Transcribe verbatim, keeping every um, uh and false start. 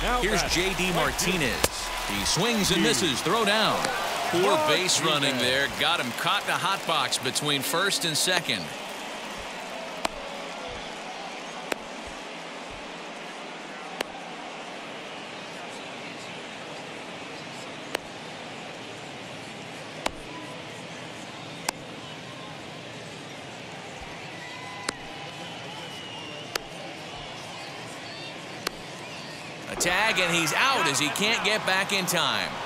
Here's J D Martinez. He swings and misses. Throw down. Poor base running there. Got him caught in a hot box between first and second. A tag, and he's out as he can't get back in time.